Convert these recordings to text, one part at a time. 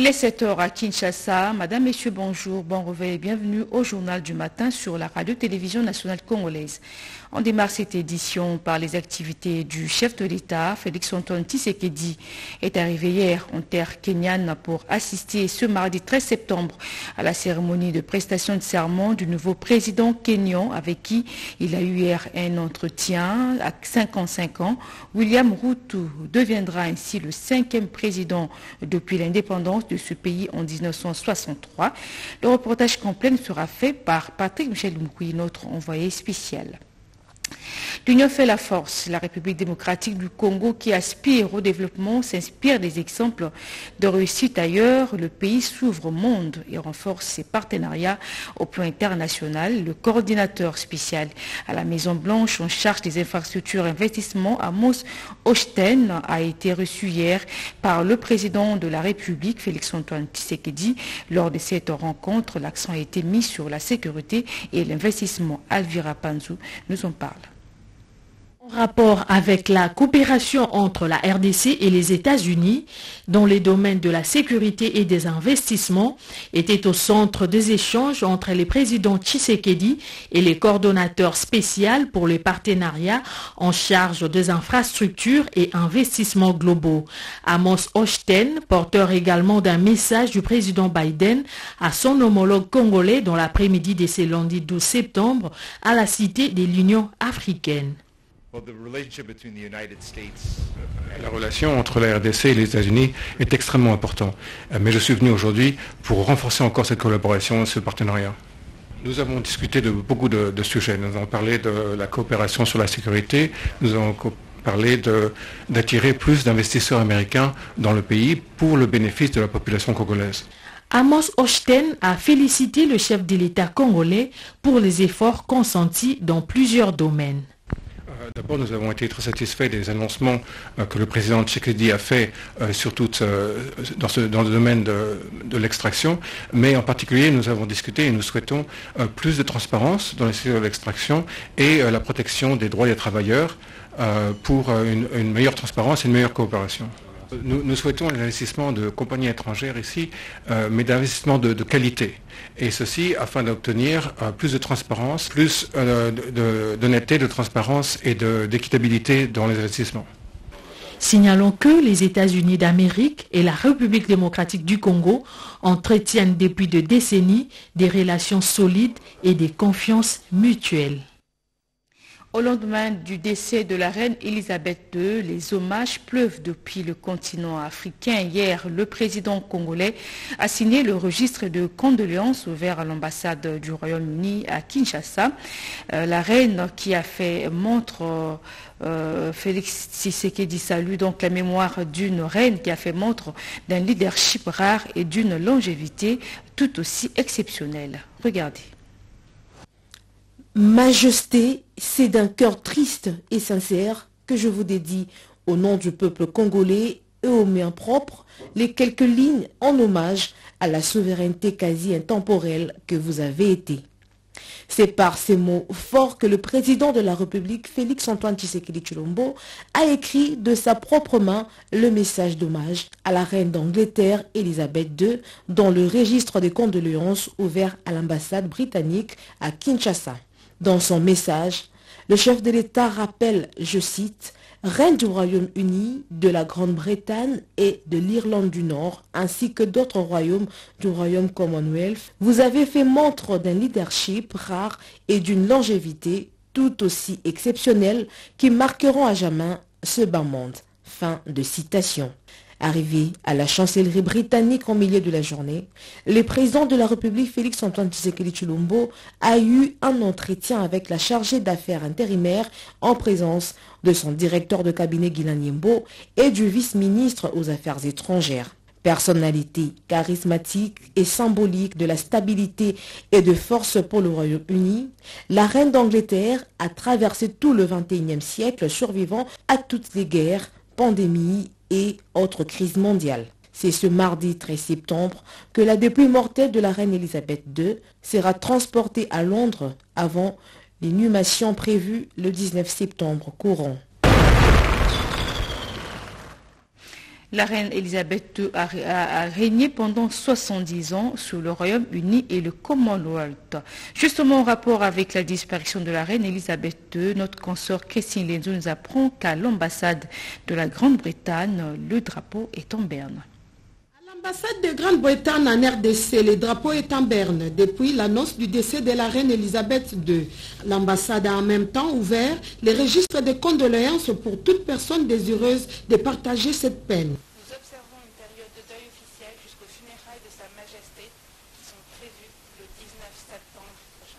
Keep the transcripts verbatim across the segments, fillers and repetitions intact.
Il est sept heures à Kinshasa. Madame, Messieurs, bonjour, bon réveil et bienvenue au journal du matin sur la radio-télévision nationale congolaise. On démarre cette édition par les activités du chef de l'État. Félix-Antoine Tshisekedi est arrivé hier en terre kenyane pour assister ce mardi treize septembre à la cérémonie de prestation de serment du nouveau président kényan avec qui il a eu hier un entretien à cinquante-cinq ans. William Ruto deviendra ainsi le cinquième président depuis l'indépendance de ce pays en mille neuf cent soixante-trois. Le reportage complet sera fait par Patrick Michel Moukoui, notre envoyé spécial. L'Union fait la force. La République démocratique du Congo, qui aspire au développement, s'inspire des exemples de réussite ailleurs. Le pays s'ouvre au monde et renforce ses partenariats au plan international. Le coordinateur spécial à la Maison-Blanche en charge des infrastructures et investissements, Amos Hochstein, a été reçu hier par le président de la République, Félix-Antoine Tshisekedi. Lors de cette rencontre, l'accent a été mis sur la sécurité et l'investissement. Alvira Panzou nous en parle. En rapport avec la coopération entre la R D C et les États-Unis dans les domaines de la sécurité et des investissements était au centre des échanges entre les présidents Tshisekedi et les coordonnateurs spéciaux pour les partenariats en charge des infrastructures et investissements globaux. Amos Hochstein, porteur également d'un message du président Biden à son homologue congolais dans l'après-midi de ce lundi douze septembre à la Cité de l'Union africaine. La relation entre la R D C et les États-Unis est extrêmement importante. Mais je suis venu aujourd'hui pour renforcer encore cette collaboration, ce partenariat. Nous avons discuté de beaucoup de, de sujets. Nous avons parlé de la coopération sur la sécurité. Nous avons parlé d'attirer plus d'investisseurs américains dans le pays pour le bénéfice de la population congolaise. Amos Hochstein a félicité le chef de l'État congolais pour les efforts consentis dans plusieurs domaines. D'abord, nous avons été très satisfaits des annoncements euh, que le président Tshisekedi a fait, euh, surtout euh, dans, ce, dans le domaine de, de l'extraction, mais en particulier, nous avons discuté et nous souhaitons euh, plus de transparence dans le secteur de l'extraction et euh, la protection des droits des travailleurs euh, pour euh, une, une meilleure transparence et une meilleure coopération. Nous, nous souhaitons l'investissement de compagnies étrangères ici, euh, mais d'investissement de, de qualité. Et ceci afin d'obtenir euh, plus de transparence, plus euh, d'honnêteté, de, de transparence et d'équitabilité dans les investissements. Signalons que les États-Unis d'Amérique et la République démocratique du Congo entretiennent depuis des décennies des relations solides et des confiances mutuelles. Au lendemain du décès de la reine Elisabeth deux, les hommages pleuvent depuis le continent africain. Hier, le président congolais a signé le registre de condoléances ouvert à l'ambassade du Royaume-Uni à Kinshasa. Euh, la reine qui a fait montre, euh, Félix Tshisekedi salue donc la mémoire d'une reine qui a fait montre d'un leadership rare et d'une longévité tout aussi exceptionnelle. Regardez. Majesté, c'est d'un cœur triste et sincère que je vous dédie, au nom du peuple congolais et aux miens propres, les quelques lignes en hommage à la souveraineté quasi intemporelle que vous avez été. C'est par ces mots forts que le président de la République, Félix-Antoine Tshisekedi Tshilombo, a écrit de sa propre main le message d'hommage à la reine d'Angleterre, Elisabeth deux, dans le registre des condoléances ouvert à l'ambassade britannique à Kinshasa. Dans son message, le chef de l'État rappelle, je cite, « Reine du Royaume-Uni, de la Grande-Bretagne et de l'Irlande du Nord, ainsi que d'autres royaumes du Royaume Commonwealth, vous avez fait montre d'un leadership rare et d'une longévité tout aussi exceptionnelle qui marqueront à jamais ce bas monde. » Fin de citation. Arrivé à la chancellerie britannique en milieu de la journée, le président de la République Félix-Antoine Tshisekedi Tshilombo a eu un entretien avec la chargée d'affaires intérimaire en présence de son directeur de cabinet Guilain Nyembo et du vice-ministre aux Affaires étrangères. Personnalité charismatique et symbolique de la stabilité et de force pour le Royaume-Uni, la reine d'Angleterre a traversé tout le vingt et unième siècle survivant à toutes les guerres, pandémies et autres crises mondiales. C'est ce mardi treize septembre que la dépouille mortelle de la reine Elisabeth deux sera transportée à Londres avant l'inhumation prévue le dix-neuf septembre courant. La reine Elisabeth deux a, a, a régné pendant soixante-dix ans sous le Royaume-Uni et le Commonwealth. Justement, en rapport avec la disparition de la reine Elisabeth deux, notre consort Christine Lenzo nous apprend qu'à l'ambassade de la Grande-Bretagne, le drapeau est en berne. L'ambassade de Grande-Bretagne en R D C, le drapeau est en berne depuis l'annonce du décès de la reine Elisabeth deux. L'ambassade a en même temps ouvert les registres de condoléances pour toute personne désireuse de partager cette peine. Nous observons une période de deuil officiel jusqu'aux funérailles de Sa Majesté qui sont prévues le dix-neuf septembre prochain.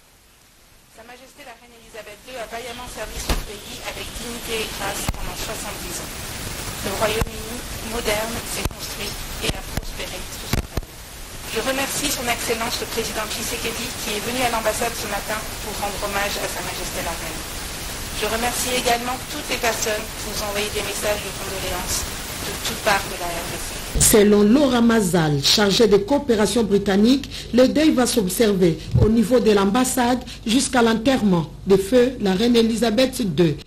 Sa Majesté la reine Elisabeth deux a vaillamment servi son pays avec dignité et grâce pendant soixante-dix ans. Le Royaume-Uni moderne s'est construit et a prospéré sous son règne. Je remercie son Excellence le Président Tshisekedi qui est venu à l'ambassade ce matin pour rendre hommage à Sa Majesté la Reine. Je remercie également toutes les personnes qui nous ont envoyé des messages de condoléances de toutes parts de la R D C. Selon Laura Mazal, chargée de coopération britannique, le deuil va s'observer au niveau de l'ambassade jusqu'à l'enterrement de feu la reine Elisabeth deux.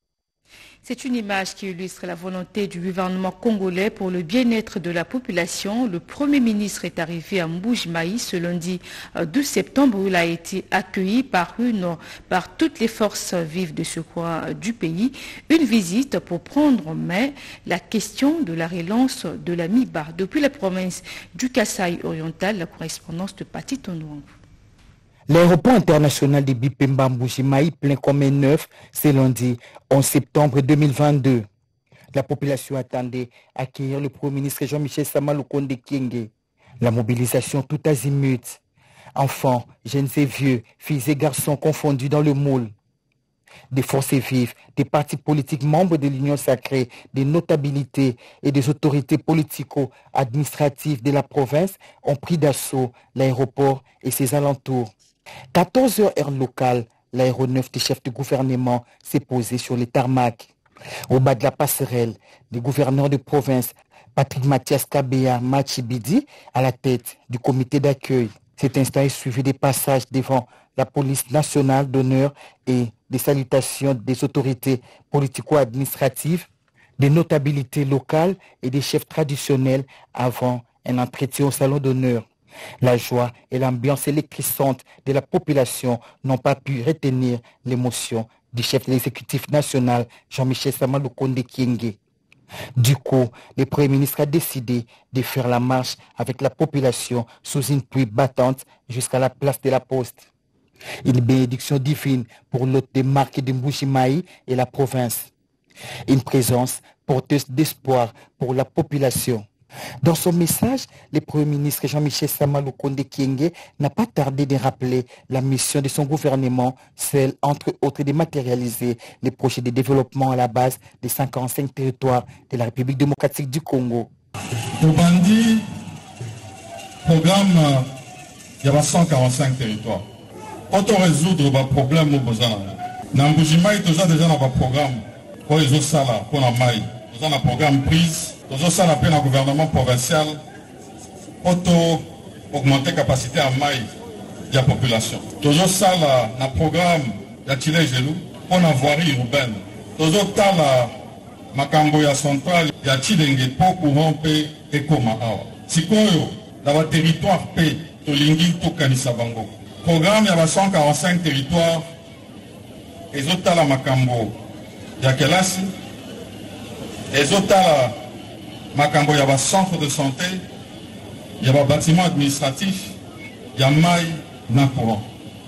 C'est une image qui illustre la volonté du gouvernement congolais pour le bien-être de la population. Le Premier ministre est arrivé à Mbuji-Mayi ce lundi douze septembre où il a été accueilli par, une, par toutes les forces vives de ce coin du pays. Une visite pour prendre en main la question de la relance de la M I B A. Depuis la province du Kasaï oriental, la correspondance de Pati Tondouang. L'aéroport international de Bipemba Mbuji-Mayi plein comme un neuf ce lundi onze septembre deux mille vingt-deux. La population attendait accueillir le Premier ministre Jean-Michel Sama Lukonde Kyenge. La mobilisation tout azimut. Enfants, jeunes et vieux, filles et garçons confondus dans le moule. Des forces vives, des partis politiques membres de l'Union sacrée, des notabilités et des autorités politico-administratives de la province ont pris d'assaut l'aéroport et ses alentours. quatorze heures heure locale, l'aéronef du chef du gouvernement s'est posé sur les tarmacs. Au bas de la passerelle, les gouverneurs de province, Patrick Mathias Kabea Machibidi, à la tête du comité d'accueil. Cet instant est suivi des passages devant la police nationale d'honneur et des salutations des autorités politico-administratives, des notabilités locales et des chefs traditionnels avant un entretien au salon d'honneur. La joie et l'ambiance électrisante de la population n'ont pas pu retenir l'émotion du chef de l'exécutif national, Jean-Michel Sama Lukonde Kyenge. Du coup, le Premier ministre a décidé de faire la marche avec la population sous une pluie battante jusqu'à la place de la Poste. Une bénédiction divine pour l'hôte des marques de Mbuji-Mayi et la province. Une présence porteuse d'espoir pour la population. Dans son message, le Premier ministre Jean-Michel Sama Lukonde Kyenge n'a pas tardé de rappeler la mission de son gouvernement, celle entre autres de matérialiser les projets de développement à la base des cent quarante-cinq territoires de la République démocratique du Congo. Au Bandi, programme, il y a cent quarante-cinq territoires. Quand on résoudre le problème au besoin, dans Mbuji-Mayi, il y a déjà un programme pour les autres salles, pour la maille. Il y a un programme prise. Nous avons appelé le gouvernement provincial pour augmenter la capacité à maille de la population. Nous avons un programme de Chile Gelou pour la voirie urbaine. Nous avons un Makamboya central de Chile pour corrompre et Koma. Si dans le territoire P, de l'Ingil Tokanisabango. Programme, il y a cent quarante-cinq territoires. Les autres à la Makambo, il y a Kelasi. Les autres à Makambo, il y a un centre de santé, il y a un bâtiment administratif, il y a maille, il y a un courant.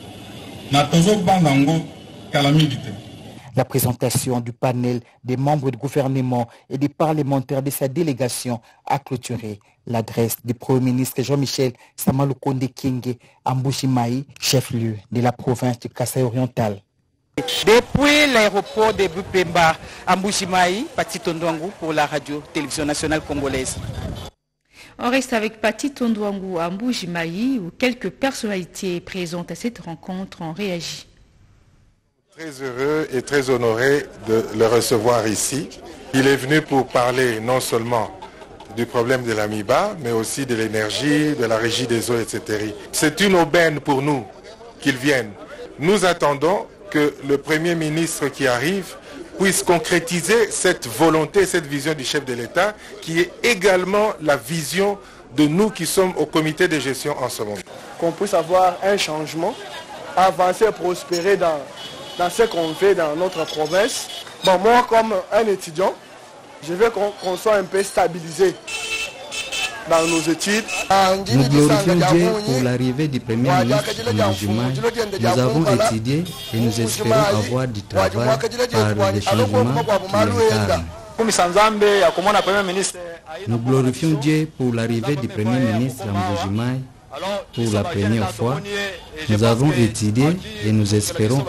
La présentation du panel des membres du gouvernement et des parlementaires de sa délégation a clôturé l'adresse du Premier ministre Jean-Michel Sama Lukonde Kyenge à Mbuji-Mayi, chef-lieu de la province du Kasaï oriental. Depuis l'aéroport de Bipemba à Mbuji-Mayi, Pati Tondouang pour la radio-télévision nationale congolaise. On reste avec Pati Tondouang à Mbuji-Mayi où quelques personnalités présentes à cette rencontre ont réagi. Très heureux et très honoré de le recevoir ici. Il est venu pour parler non seulement du problème de la M I B A, mais aussi de l'énergie, de la régie des eaux, et cetera. C'est une aubaine pour nous qu'il vienne. Nous attendons que le Premier ministre qui arrive puisse concrétiser cette volonté, cette vision du chef de l'État, qui est également la vision de nous qui sommes au comité de gestion en ce moment. Qu'on puisse avoir un changement, avancer, prospérer dans, dans ce qu'on fait dans notre province. Bon, moi, comme un étudiant, je veux qu'on qu'on soit un peu stabilisé dans nos études. Nous glorifions Dieu pour l'arrivée du Premier ministre Mbuji-Mayi. Nous avons étudié et nous espérons avoir du travail par les changements qui l'incarnent. Nous glorifions Dieu pour l'arrivée du Premier ministre Mbuji-Mayi pour la première fois. Nous avons étudié et nous espérons.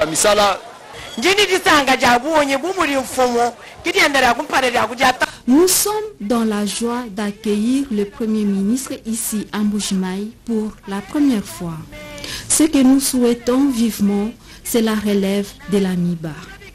Nous sommes dans la joie d'accueillir le Premier ministre ici à Mbuji-Mayi pour la première fois. Ce que nous souhaitons vivement, c'est la relève de la MIBA.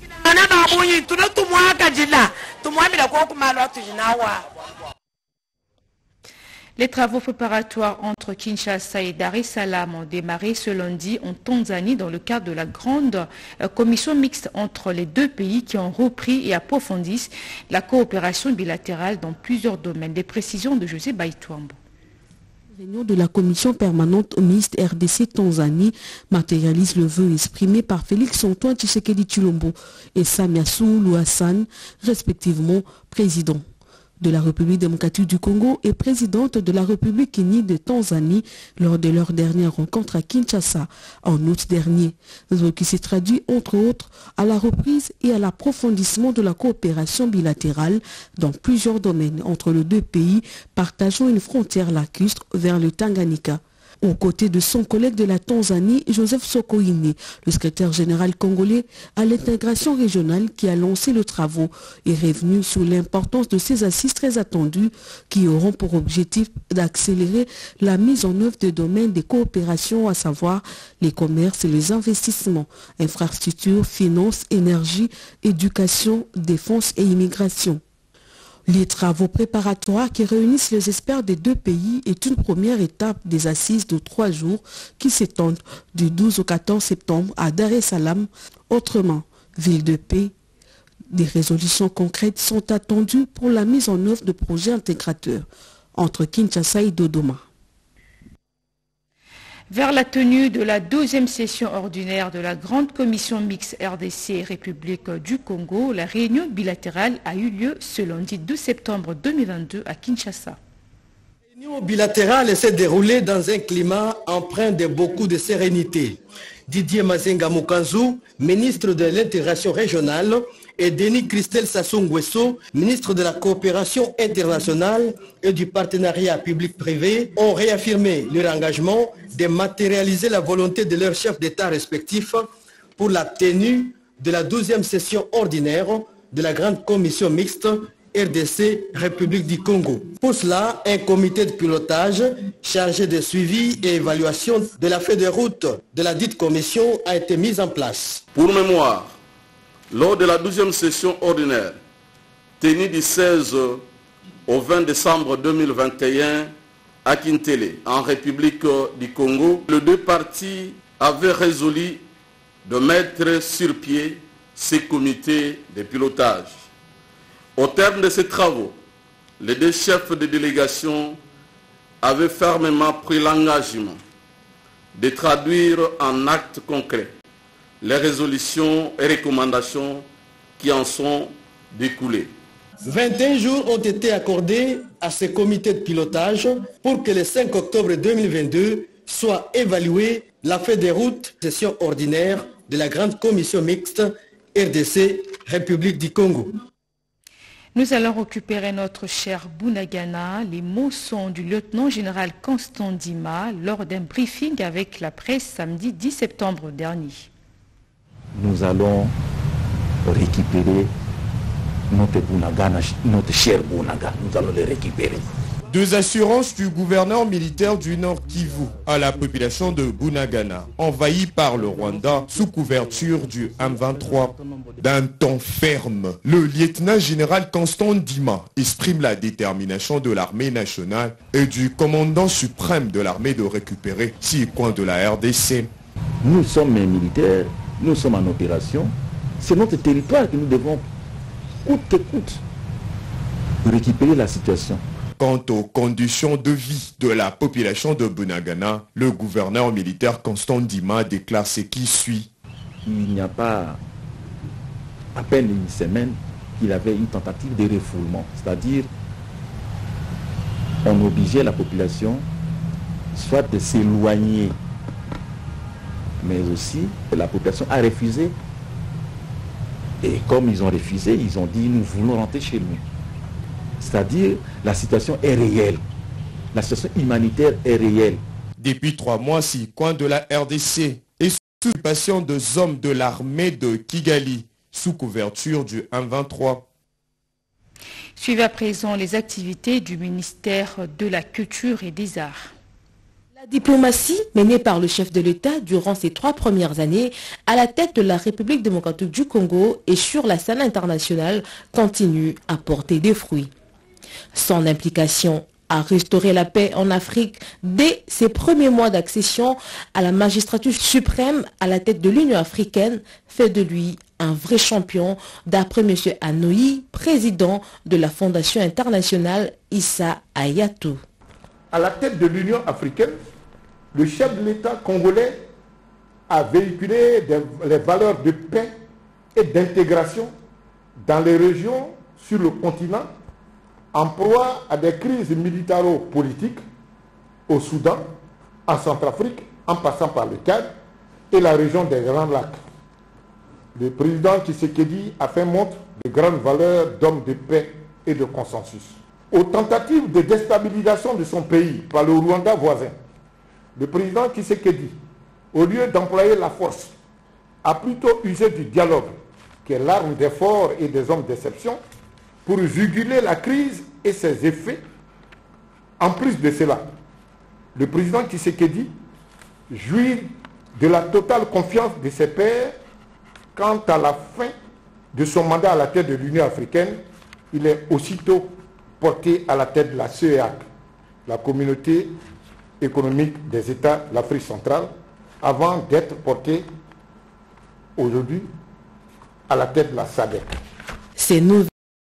Les travaux préparatoires entre Kinshasa et Dar es Salaam ont démarré ce lundi en Tanzanie dans le cadre de la grande commission mixte entre les deux pays qui ont repris et approfondissent la coopération bilatérale dans plusieurs domaines. Des précisions de José Baïtouambo. La réunion de la commission permanente mixte R D C-Tanzanie matérialise le vœu exprimé par Félix Antoine Tshisekedi Tshilombo et Samia Suluhu Hassan, respectivement présidents de la République démocratique du Congo et présidente de la République unie de Tanzanie lors de leur dernière rencontre à Kinshasa en août dernier, ce qui s'est traduit entre autres à la reprise et à l'approfondissement de la coopération bilatérale dans plusieurs domaines entre les deux pays partageant une frontière lacustre vers le Tanganyika. Aux côtés de son collègue de la Tanzanie, Joseph Sokoine, le secrétaire général congolais à l'intégration régionale qui a lancé le travaux, est revenu sur l'importance de ces assises très attendues qui auront pour objectif d'accélérer la mise en œuvre de domaines de coopération, à savoir les commerces et les investissements, infrastructures, finances, énergie, éducation, défense et immigration. Les travaux préparatoires qui réunissent les experts des deux pays est une première étape des assises de trois jours qui s'étendent du douze au quatorze septembre à Dar es Salaam. Autrement, ville de paix, des résolutions concrètes sont attendues pour la mise en œuvre de projets intégrateurs entre Kinshasa et Dodoma. Vers la tenue de la deuxième session ordinaire de la grande commission mixte R D C République du Congo, la réunion bilatérale a eu lieu ce lundi deux septembre deux mille vingt-deux à Kinshasa. La réunion bilatérale s'est déroulée dans un climat empreint de beaucoup de sérénité. Didier Mazenga Mokanzu, ministre de l'intégration régionale, et Denis Christel Sassou Nguesso, ministre de la coopération internationale et du partenariat public-privé, ont réaffirmé leur engagement de matérialiser la volonté de leurs chefs d'État respectifs pour la tenue de la douzième session ordinaire de la grande commission mixte R D C République du Congo. Pour cela, un comité de pilotage chargé de suivi et évaluation de la feuille de route de la dite commission a été mis en place. Pour mémoire, lors de la douzième session ordinaire, tenue du seize au vingt décembre deux mille vingt et un à Kintele, en République du Congo, les deux parties avaient résolu de mettre sur pied ces comités de pilotage. Au terme de ces travaux, les deux chefs de délégation avaient fermement pris l'engagement de traduire en actes concrets les résolutions et recommandations qui en sont découlées. vingt et un jours ont été accordés à ce comité de pilotage pour que le cinq octobre deux mille vingt-deux soit évaluée la feuille de route session ordinaire de la grande commission mixte R D C République du Congo. Nous allons récupérer notre cher Bunagana. Les mots sont du lieutenant-général Constant Ndima lors d'un briefing avec la presse samedi dix septembre dernier. Nous allons récupérer notre Bunagana, notre cher Bunagana. Nous allons le récupérer. Deux assurances du gouverneur militaire du Nord Kivu à la population de Bunagana, envahie par le Rwanda sous couverture du M vingt-trois. D'un ton ferme, le lieutenant-général Constant Ndima exprime la détermination de l'armée nationale et du commandant suprême de l'armée de récupérer six coins de la R D C. Nous sommes militaires, nous sommes en opération. C'est notre territoire que nous devons coûte que coûte, récupérer la situation. Quant aux conditions de vie de la population de Bunagana, le gouverneur militaire Constant Ndima déclare ce qui suit. Il n'y a pas à peine une semaine qu'il avait une tentative de refoulement, c'est-à-dire on obligeait la population soit de s'éloigner, mais aussi la population a refusé. Et comme ils ont refusé, ils ont dit nous voulons rentrer chez nous. C'est-à-dire la situation est réelle. La situation humanitaire est réelle. Depuis trois mois, six coins de la R D C et sous l'occupation des hommes de l'armée de Kigali, sous couverture du M vingt-trois. Suivez à présent les activités du ministère de la Culture et des Arts. La diplomatie menée par le chef de l'État durant ces trois premières années à la tête de la République démocratique du Congo et sur la scène internationale continue à porter des fruits. Son implication à restaurer la paix en Afrique dès ses premiers mois d'accession à la magistrature suprême à la tête de l'Union africaine fait de lui un vrai champion, d'après M. Anoï, président de la Fondation internationale Issa Hayatou. À la tête de l'Union africaine, le chef de l'État congolais a véhiculé des, les valeurs de paix et d'intégration dans les régions sur le continent, en proie à des crises militaro-politiques au Soudan, en Centrafrique, en passant par le Tchad et la région des Grands Lacs. Le président Tshisekedi a fait montre de grandes valeurs d'homme de paix et de consensus. Aux tentatives de déstabilisation de son pays par le Rwanda voisin, le président Tshisekedi, au lieu d'employer la force, a plutôt usé du dialogue, qui est l'arme des forts et des hommes d'exception, pour juguler la crise et ses effets. En plus de cela, le président Tshisekedi jouit de la totale confiance de ses pairs quant à la fin de son mandat à la tête de l'Union africaine. Il est aussitôt porté à la tête de la C E E A C, la communauté économique des États de l'Afrique centrale, avant d'être porté aujourd'hui à la tête de la S A D C. Ces nouvelles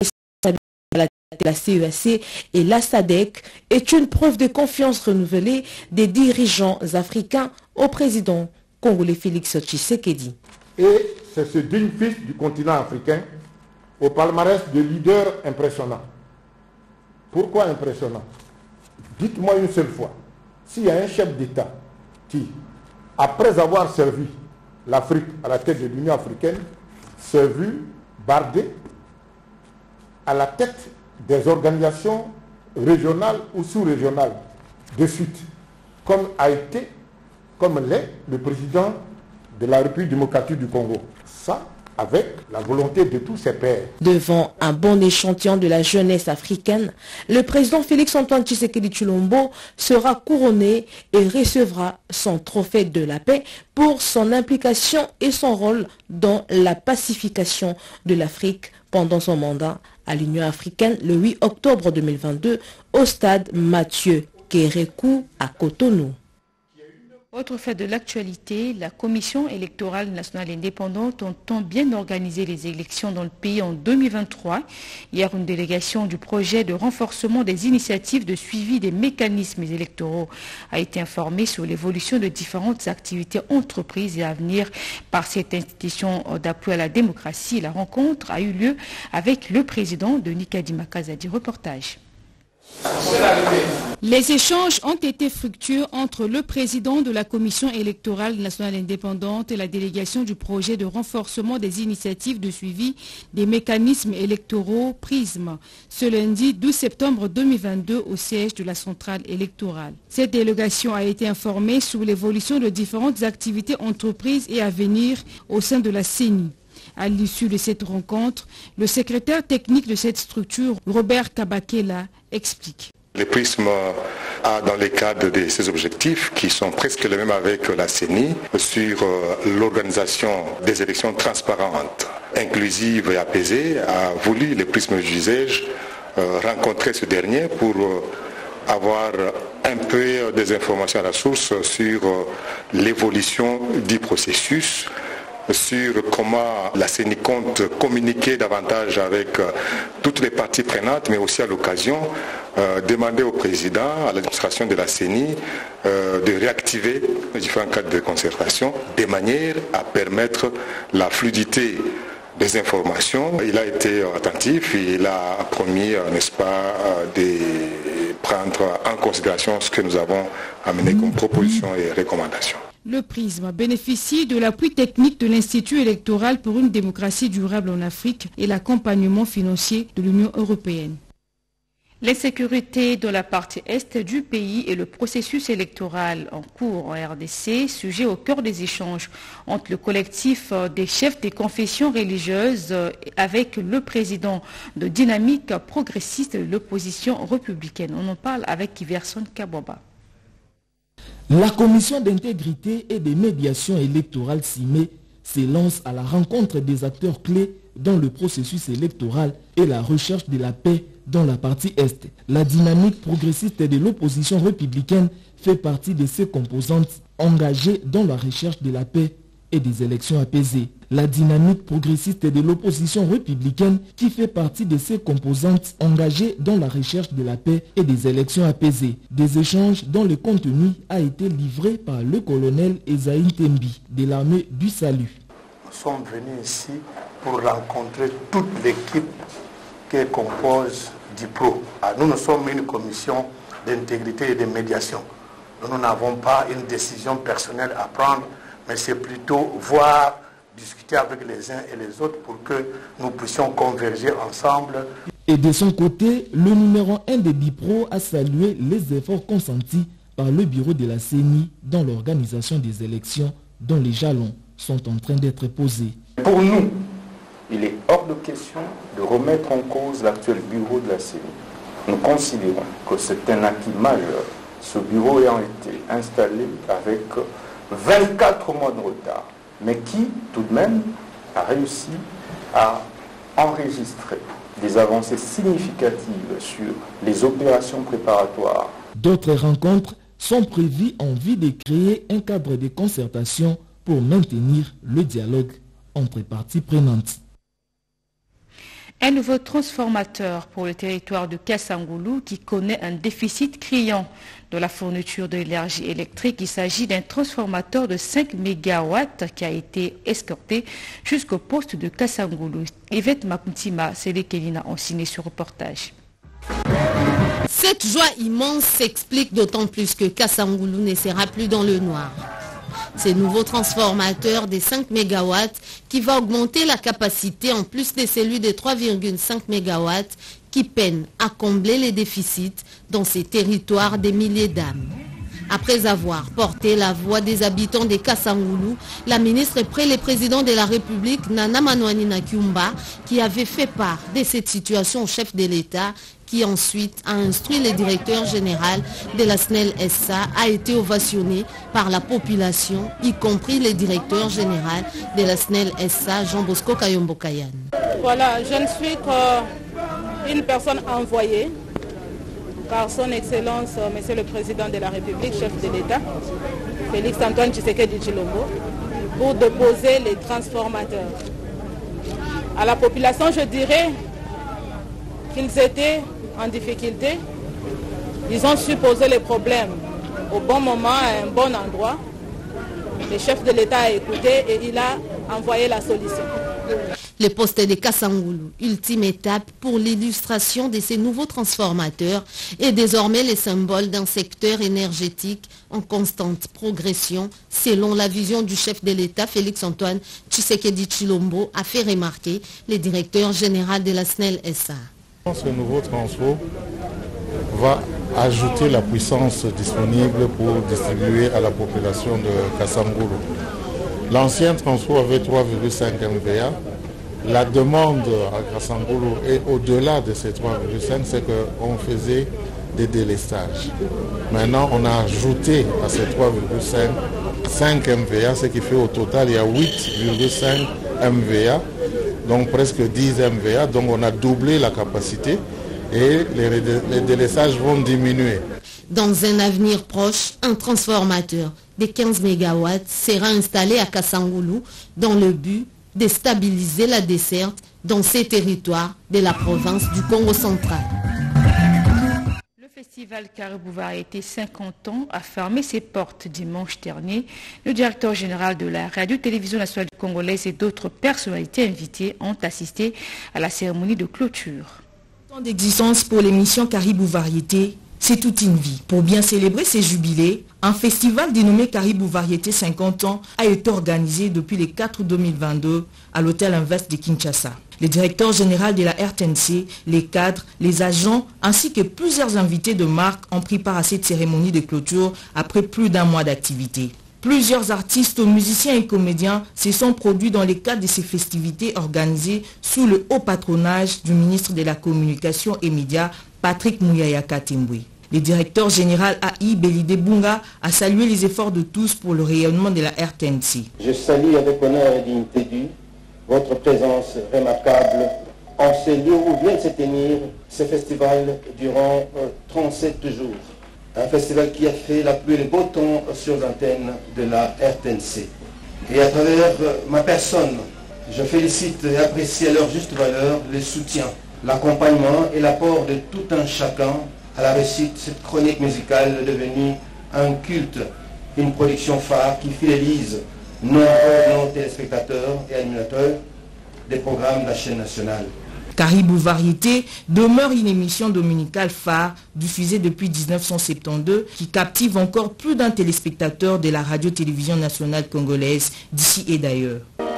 à la tête de la C E A C et la S A D C est une preuve de confiance renouvelée des dirigeants africains au président congolais Félix Tshisekedi. Et c'est ce digne fils du continent africain au palmarès de leaders impressionnants. Pourquoi impressionnant? Dites-moi une seule fois, s'il y a un chef d'État qui, après avoir servi l'Afrique à la tête de l'Union africaine, s'est vu bardé à la tête des organisations régionales ou sous-régionales de suite, comme a été, comme l'est le président de la République démocratique du Congo. Ça, avec la volonté de tous ses pairs. Devant un bon échantillon de la jeunesse africaine, le président Félix-Antoine Tshisekedi Tshilombo sera couronné et recevra son trophée de la paix pour son implication et son rôle dans la pacification de l'Afrique pendant son mandat à l'Union africaine le huit octobre deux mille vingt-deux au stade Mathieu Kérékou à Cotonou. Autre fait de l'actualité, la Commission électorale nationale indépendante entend bien organiser les élections dans le pays en deux mille vingt-trois. Hier, une délégation du projet de renforcement des initiatives de suivi des mécanismes électoraux a été informée sur l'évolution de différentes activités entreprises et à venir par cette institution d'appui à la démocratie. La rencontre a eu lieu avec le président de Nikadima Kazadi. Reportage. Les échanges ont été fructueux entre le président de la Commission électorale nationale indépendante et la délégation du projet de renforcement des initiatives de suivi des mécanismes électoraux PRISM ce lundi douze septembre deux mille vingt-deux au siège de la centrale électorale. Cette délégation a été informée sur l'évolution de différentes activités entreprises et à venir au sein de la C E N I. À l'issue de cette rencontre, le secrétaire technique de cette structure, Robert Kabakela, explique. Le PRISM a dans le cadre de ses objectifs, qui sont presque les mêmes avec la C E N I, sur l'organisation des élections transparentes, inclusives et apaisées, a voulu le PRISM du G rencontrer ce dernier pour avoir un peu des informations à la source sur l'évolution du processus sur comment la C E N I compte communiquer davantage avec toutes les parties prenantes, mais aussi à l'occasion euh, demander au président, à l'administration de la C E N I, euh, de réactiver les différents cadres de concertation de manière à permettre la fluidité des informations. Il a été attentif, il a promis, n'est-ce pas, de prendre en considération ce que nous avons amené comme propositions et recommandations. Le prisme bénéficie de l'appui technique de l'Institut électoral pour une démocratie durable en Afrique et l'accompagnement financier de l'Union européenne. L'insécurité dans la partie est du pays et le processus électoral en cours en R D C, sujet au cœur des échanges entre le collectif des chefs des confessions religieuses avec le président de Dynamique progressiste de l'opposition républicaine. On en parle avec Iverson Kaboba. La commission d'intégrité et de médiation électorale C I M E s'élance à la rencontre des acteurs clés dans le processus électoral et la recherche de la paix dans la partie Est. La dynamique progressiste de l'opposition républicaine fait partie de ces composantes engagées dans la recherche de la paix et des élections apaisées. La dynamique progressiste de l'opposition républicaine qui fait partie de ces composantes engagées dans la recherche de la paix et des élections apaisées. Des échanges dont le contenu a été livré par le colonel Esaïe Tembi de l'armée du Salut. Nous sommes venus ici pour rencontrer toute l'équipe qui compose DIPRO. Nous, nous sommes une commission d'intégrité et de médiation. Nous n'avons pas une décision personnelle à prendre, mais c'est plutôt voir, discuter avec les uns et les autres pour que nous puissions converger ensemble. Et de son côté, le numéro un de DIPRO a salué les efforts consentis par le bureau de la C E N I dans l'organisation des élections dont les jalons sont en train d'être posés. Pour nous, il est hors de question de remettre en cause l'actuel bureau de la C E N I. Nous considérons que c'est un acquis majeur, ce bureau ayant été installé avec vingt-quatre mois de retard, mais qui, tout de même, a réussi à enregistrer des avancées significatives sur les opérations préparatoires. D'autres rencontres sont prévues en vue de créer un cadre de concertation pour maintenir le dialogue entre parties prenantes. Un nouveau transformateur pour le territoire de Kassangoulou qui connaît un déficit criant de la fourniture de l'énergie électrique. Il s'agit d'un transformateur de cinq mégawatts qui a été escorté jusqu'au poste de Kassangoulou. Yvette Makuntima, c'est les Kelina ont signé ce reportage. Cette joie immense s'explique d'autant plus que Kassangoulou ne sera plus dans le noir. Ce nouveau transformateur des cinq mégawatts qui va augmenter la capacité en plus de celui de trois virgule cinq mégawatts qui peine à combler les déficits dans ces territoires des milliers d'âmes. Après avoir porté la voix des habitants de Kassangoulou, la ministre près le président de la République, Nana Manouani Nakiumba, qui avait fait part de cette situation au chef de l'État, qui ensuite a instruit le directeur général de la S N E L S A, a été ovationné par la population, y compris le directeur général de la S N E L S A, Jean Bosco Kayombo Kayan. Voilà, je ne suis qu'une personne envoyée par son Excellence, Monsieur le Président de la République, chef de l'État, Félix Antoine Tshisekedi Tshilombo, pour déposer les transformateurs. À la population, je dirais qu'ils étaient en difficulté. Ils ont su poser les problèmes au bon moment, à un bon endroit. Le chef de l'État a écouté et il a envoyé la solution. Le poste de Kassangoulou, ultime étape pour l'illustration de ces nouveaux transformateurs, est désormais le symbole d'un secteur énergétique en constante progression, selon la vision du chef de l'État, Félix Antoine Tshisekedi Tshilombo, a fait remarquer le directeur général de la S N E L S A. Ce nouveau transfo va ajouter la puissance disponible pour distribuer à la population de Kassangoulou. L'ancien transfo avait trois virgule cinq mégawatt. La demande à Kassangoulou est au-delà de ces trois virgule cinq, c'est qu'on faisait des délestages. Maintenant, on a ajouté à ces trois virgule cinq cinq mégawatt, ce qui fait au total, il y a huit virgule cinq mégawatt, donc presque dix mégawatt. Donc on a doublé la capacité et les, les délestages vont diminuer. Dans un avenir proche, un transformateur de quinze mégawatts sera installé à Kassangoulou dans le but de stabiliser la desserte dans ces territoires de la province du Congo central. Le festival Caribou Variété cinquante ans a fermé ses portes dimanche dernier. Le directeur général de la radio-télévision nationale congolaise et d'autres personnalités invitées ont assisté à la cérémonie de clôture. Tant d'existence pour l'émission Caribou Variété, c'est toute une vie. Pour bien célébrer ces jubilés, un festival dénommé Caribou Variété cinquante ans a été organisé depuis le quatre août deux mille vingt-deux à l'hôtel Invest de Kinshasa. Le directeur général de la R T N C, les cadres, les agents ainsi que plusieurs invités de marque ont pris part à cette cérémonie de clôture après plus d'un mois d'activité. Plusieurs artistes, musiciens et comédiens se sont produits dans le cadre de ces festivités organisées sous le haut patronage du ministre de la Communication et Médias, Patrick Mouyaya Katimboui. Le directeur général A I Belide Bunga a salué les efforts de tous pour le rayonnement de la R T N C. Je salue avec honneur et dignité due votre présence remarquable en ce lieu où vient de se tenir ce festival durant euh, trente-sept jours. Un festival qui a fait la pluie et le beau temps sur l'antenne de la R T N C. Et à travers euh, ma personne, je félicite et apprécie à leur juste valeur le soutien, l'accompagnement et l'apport de tout un chacun à la réussite de cette chronique musicale devenue un culte, une production phare qui fidélise nombreux nos téléspectateurs et animateurs des programmes de la chaîne nationale. Caribou Variété demeure une émission dominicale phare diffusée depuis mille neuf cent soixante-douze qui captive encore plus d'un téléspectateur de la radio-télévision nationale congolaise d'ici et d'ailleurs.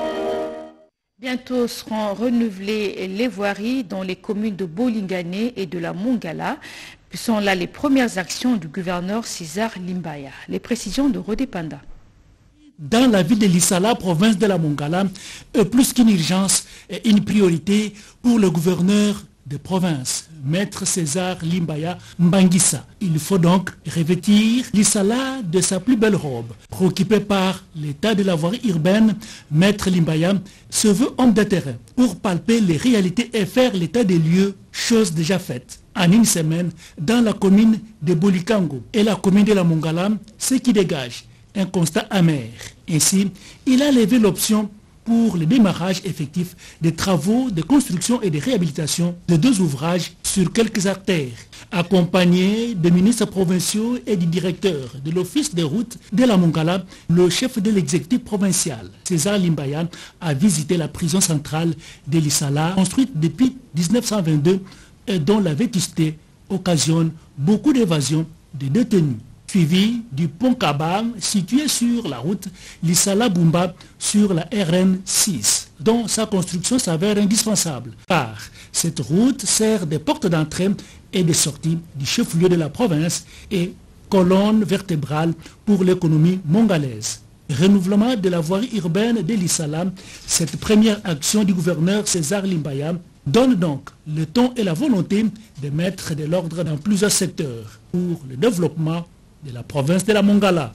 Bientôt seront renouvelées les voiries dans les communes de Bolingane et de la Mongala. Ce sont là les premières actions du gouverneur César Limbaya. Les précisions de Rodé Panda. Dans la ville de Lissala, province de la Mongala, plus qu'une urgence et une priorité pour le gouverneur de province, Maître César Limbaya Mbangissa. Il faut donc revêtir Lissala de sa plus belle robe. Préoccupé par l'état de la voirie urbaine, Maître Limbaya se veut homme de terrain pour palper les réalités et faire l'état des lieux, chose déjà faite. En une semaine, dans la commune de Bolikango et la commune de la Mongala, ce qui dégage un constat amer. Ainsi, il a levé l'option pour le démarrage effectif des travaux de construction et de réhabilitation de deux ouvrages sur quelques artères. Accompagné des ministres provinciaux et du directeur de l'office des routes de la Mongala, le chef de l'exécutif provincial, César Limbaya, a visité la prison centrale de Lissala, construite depuis mille neuf cent vingt-deux et dont la vétusté occasionne beaucoup d'évasions de détenus. Suivi du pont Kabam situé sur la route Lissala-Bumba sur la R N six, dont sa construction s'avère indispensable, car cette route sert de porte d'entrée et de sortie du chef-lieu de la province et colonne vertébrale pour l'économie mongalaise. Renouvellement de la voirie urbaine de Lissala, cette première action du gouverneur César Limbaya donne donc le ton et la volonté de mettre de l'ordre dans plusieurs secteurs pour le développement de la province de la Mongala.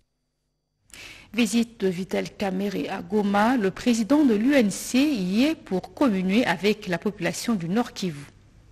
Visite de Vital Kamerhe à Goma, le président de l'U N C y est pour communier avec la population du Nord Kivu.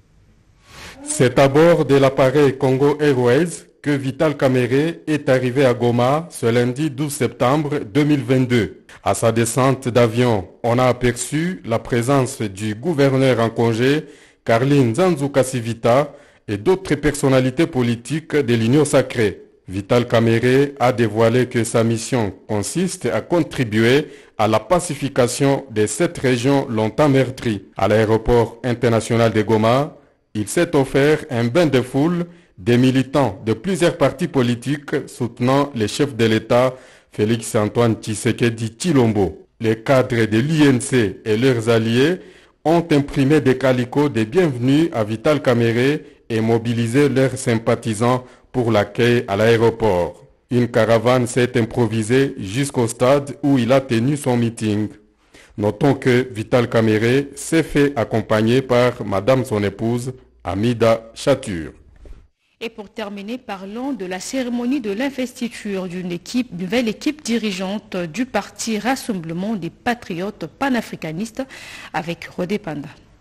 C'est à bord de l'appareil Congo Airways que Vital Kamerhe est arrivé à Goma ce lundi douze septembre deux mille vingt-deux. À sa descente d'avion, on a aperçu la présence du gouverneur en congé, Carline Nzanzu Kasivita, et d'autres personnalités politiques de l'Union sacrée. Vital Kamerhe a dévoilé que sa mission consiste à contribuer à la pacification de cette région longtemps meurtrie. À l'aéroport international de Goma, il s'est offert un bain de foule des militants de plusieurs partis politiques soutenant les chefs de l'État Félix-Antoine Tshisekedi Tshilombo. Les cadres de l'U N C et leurs alliés ont imprimé des calicots de bienvenue à Vital Kamerhe et mobilisé leurs sympathisants pour l'accueil à l'aéroport. Une caravane s'est improvisée jusqu'au stade où il a tenu son meeting. Notons que Vital Kamerhe s'est fait accompagner par Madame son épouse, Amida Chatur. Et pour terminer, parlons de la cérémonie de l'investiture d'une équipe, nouvelle équipe dirigeante du parti Rassemblement des Patriotes panafricanistes avec Rodé Panda.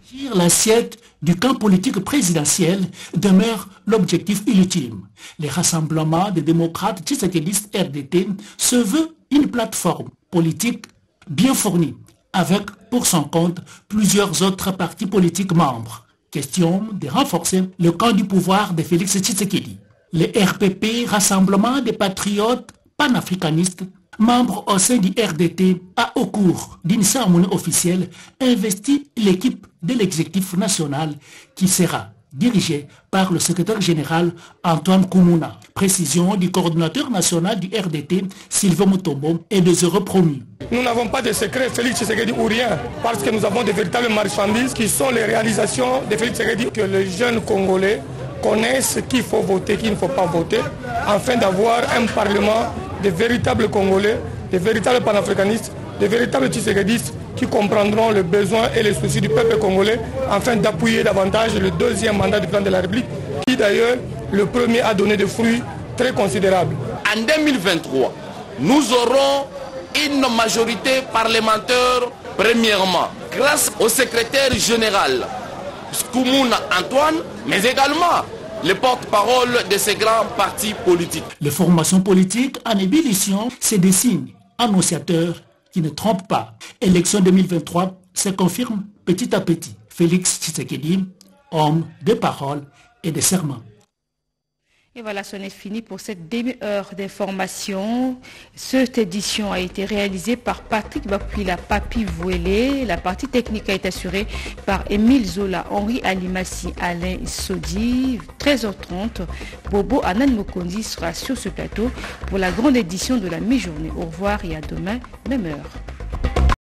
L'assiette du camp politique présidentiel demeure l'objectif ultime. Les rassemblements des démocrates tshisekédistes R D T se veut une plateforme politique bien fournie, avec pour son compte plusieurs autres partis politiques membres. Question de renforcer le camp du pouvoir de Félix Tshisekedi. Le R P P, Rassemblement des patriotes panafricanistes, membre au sein du R D T, a au cours d'une cérémonie officielle investi l'équipe de l'exécutif national qui sera dirigée par le secrétaire général Antoine Koumouna. Précision du coordinateur national du R D T, Sylvain Mutombo, et des heureux promus. Nous n'avons pas de secret Félix Tshisekedi ou rien, parce que nous avons de véritables marchandises qui sont les réalisations de Félix Tshisekedi, que les jeunes Congolais connaissent qu'il faut voter, qu'il ne faut pas voter, afin d'avoir un parlement de véritables Congolais, de véritables panafricanistes, de véritables Tshisekedistes qui comprendront les besoins et les soucis du peuple congolais afin d'appuyer davantage le deuxième mandat du plan de la République, qui d'ailleurs, le premier a donné des fruits très considérables. En deux mille vingt-trois, nous aurons une majorité parlementaire, premièrement, grâce au secrétaire général Koumouna Antoine, mais également le porte-parole de ces grands partis politiques. Les formations politiques en ébullition se dessinent, annonciateurs qui ne trompent pas. Élection deux mille vingt-trois se confirme petit à petit. Félix Tshisekedi, homme de parole et de serment. Et voilà, ce n'est fini pour cette demi-heure d'information. Cette édition a été réalisée par Patrick Bapuila Papi Vouélé. La partie technique a été assurée par Émile Zola, Henri Alimassi, Alain Sodi. treize heures trente, Bobo Anan Mokondi sera sur ce plateau pour la grande édition de la mi-journée. Au revoir et à demain, même heure.